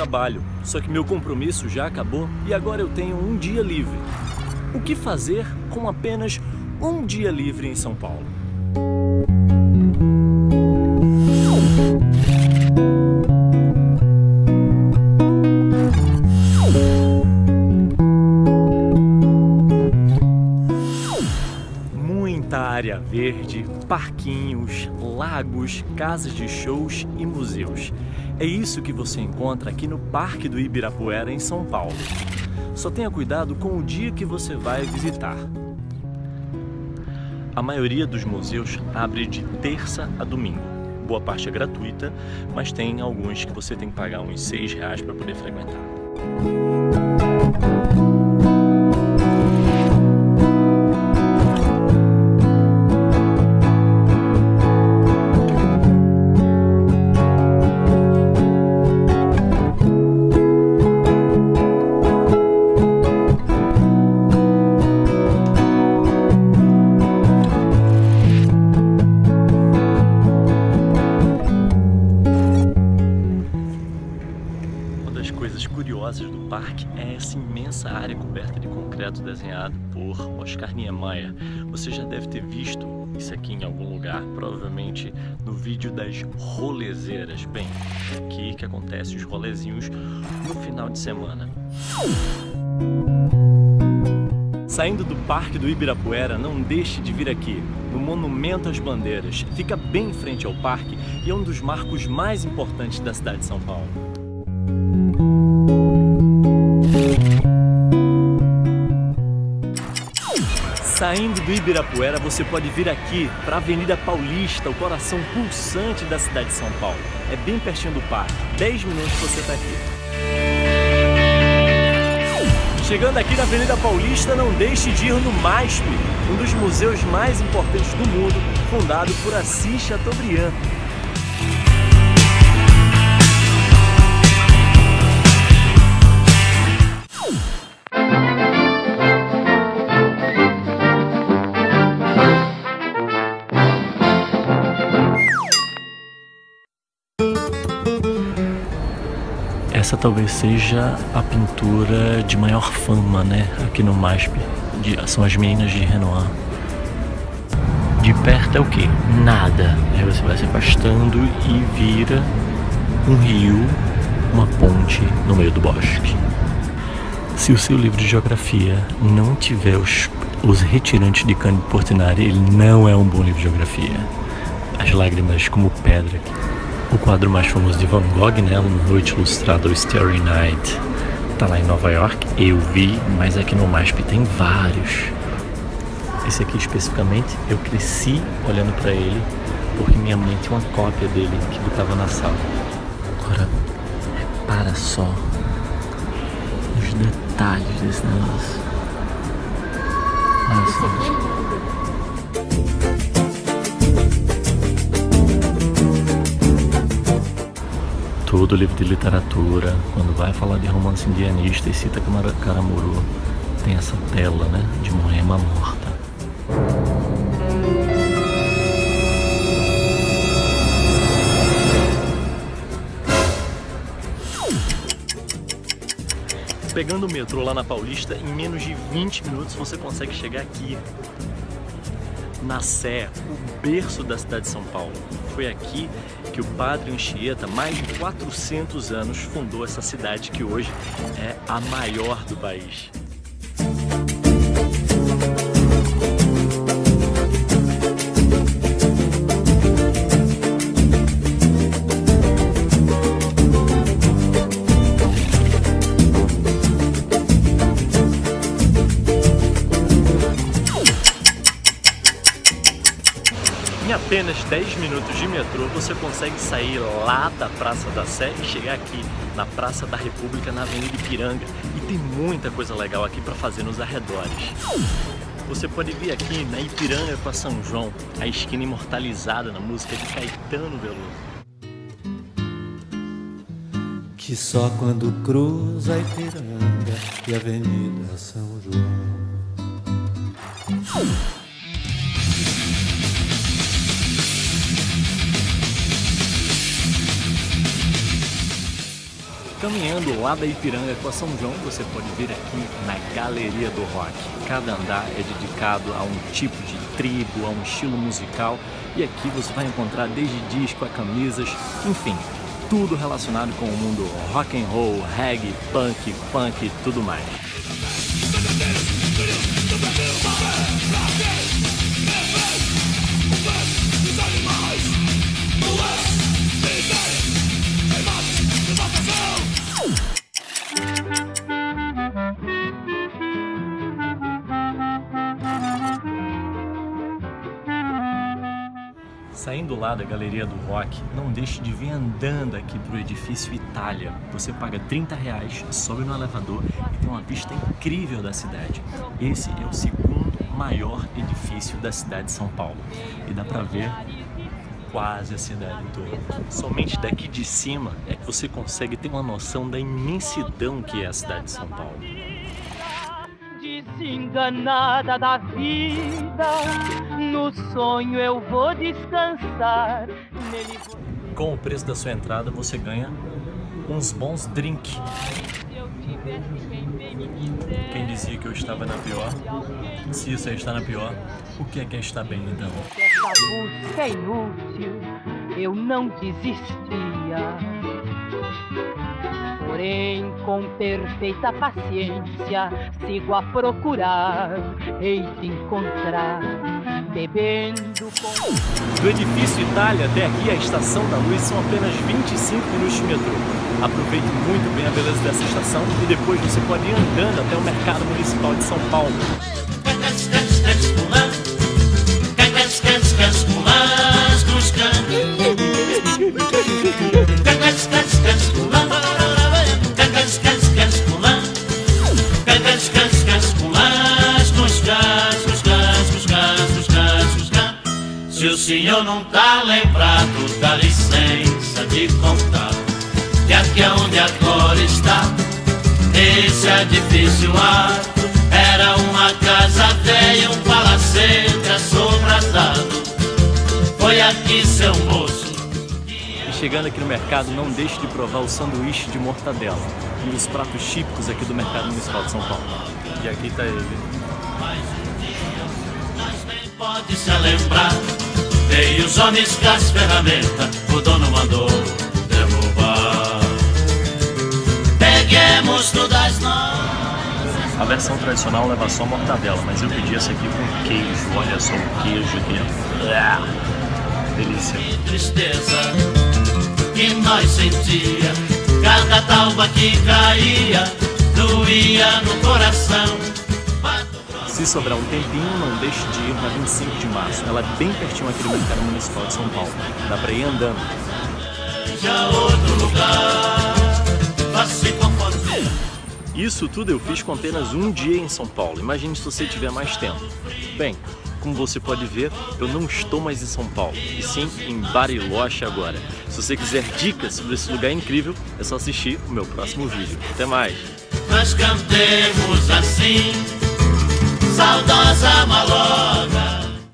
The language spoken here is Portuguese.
trabalho, só que meu compromisso já acabou e agora eu tenho um dia livre. O que fazer com apenas um dia livre em São Paulo? Muita área verde, parquinhos, lagos, casas de shows e museus. É isso que você encontra aqui no Parque do Ibirapuera, em São Paulo. Só tenha cuidado com o dia que você vai visitar. A maioria dos museus abre de terça a domingo. Boa parte é gratuita, mas tem alguns que você tem que pagar uns R$6 para poder frequentar. Curiosas do parque é essa imensa área coberta de concreto desenhado por Oscar Niemeyer. Você já deve ter visto isso aqui em algum lugar, provavelmente no vídeo das rolezeiras. Bem, aqui que acontece os rolezinhos no final de semana. Saindo do Parque do Ibirapuera, não deixe de vir aqui, no Monumento às Bandeiras. Fica bem em frente ao parque e é um dos marcos mais importantes da cidade de São Paulo. Saindo do Ibirapuera, você pode vir aqui para a Avenida Paulista, o coração pulsante da cidade de São Paulo. É bem pertinho do parque, 10 minutos você está aqui. Chegando aqui na Avenida Paulista, não deixe de ir no MASP, um dos museus mais importantes do mundo, fundado por Assis Chateaubriand. Essa talvez seja a pintura de maior fama, né, aqui no MASP. São as Meninas de Renoir. De perto é o que? Nada. Aí você vai se afastando e vira um rio, uma ponte no meio do bosque. Se o seu livro de geografia não tiver os retirantes de Cândido Portinari, ele não é um bom livro de geografia. As lágrimas como pedra. O quadro mais famoso de Van Gogh, né, Uma Noite Ilustrada, o Starry Night, tá lá em Nova York. Eu vi, mas aqui no MASP tem vários. Esse aqui especificamente, eu cresci olhando para ele, porque minha mãe tinha uma cópia dele que botava na sala. Agora, repara só os detalhes desse negócio. Olha só. Todo livro de literatura, quando vai falar de romance indianista e cita Karamuru, tem essa tela, né, de Moema morta. Pegando o metrô lá na Paulista, em menos de 20 minutos você consegue chegar aqui, na Sé, o berço da cidade de São Paulo. Foi aqui que o padre Anchieta, mais de 400 anos, fundou essa cidade que hoje é a maior do país. Em apenas 10 minutos de metrô você consegue sair lá da Praça da Sé e chegar aqui na Praça da República, na Avenida Ipiranga. E tem muita coisa legal aqui para fazer nos arredores. Você pode vir aqui na Ipiranga com a São João, a esquina imortalizada na música de Caetano Veloso. Que só quando cruza a Ipiranga e a Avenida São João. Caminhando lá da Ipiranga com a São João, você pode vir aqui na Galeria do Rock. Cada andar é dedicado a um tipo de tribo, a um estilo musical, e aqui você vai encontrar desde disco a camisas, enfim, tudo relacionado com o mundo rock and roll, reggae, punk, funk e tudo mais. Saindo lá da Galeria do Rock, não deixe de vir andando aqui para o edifício Itália. Você paga R$30, sobe no elevador e tem uma vista incrível da cidade. Esse é o segundo maior edifício da cidade de São Paulo e dá para ver quase a cidade toda. Somente daqui de cima é que você consegue ter uma noção da imensidão que é a cidade de São Paulo. Desenganada da vida, no sonho eu vou descansar. Com o preço da sua entrada você ganha uns bons drinks. Quem dizia que eu estava na pior? Se isso aí está na pior, o que é estar bem então? Essa busca é inútil, eu não desistia. Porém, com perfeita paciência, sigo a procurar, hei de encontrar, bebendo com... Do edifício Itália até aqui, a Estação da Luz, são apenas 25 minutos de metrô. Aproveite muito bem a beleza dessa estação e depois você pode ir andando até o Mercado Municipal de São Paulo. Se o senhor não tá lembrado, dá licença de contar que aqui é onde agora está esse edifício alto. Era uma casa velha, um palacete assombradado. Foi aqui, seu moço. E chegando aqui no mercado, não deixe de provar o sanduíche de mortadela, um dos pratos típicos aqui do Mercado Municipal de São Paulo. E aqui tá ele. Mais um dia, nós nem pode se lembrar. Veio os homens com as ferramentas, o dono mandou derrubar. Peguemos todas nós. A versão tradicional leva só mortadela, mas eu pedi essa aqui com queijo. Olha só o queijo dentro. Delícia. Que tristeza que nós sentia, cada talba que caía, doía no coração. Se sobrar um tempinho, não deixe de ir na 25 de março. Ela é bem pertinho aqui do Mercado Municipal de São Paulo. Dá pra ir andando. Já outro lugar, se conforme. Isso tudo eu fiz com apenas um dia em São Paulo. Imagine se você tiver mais tempo. Bem, como você pode ver, eu não estou mais em São Paulo, e sim em Bariloche agora. Se você quiser dicas sobre esse lugar incrível, é só assistir o meu próximo vídeo. Até mais! Nós cantemos assim, saudosa maloga.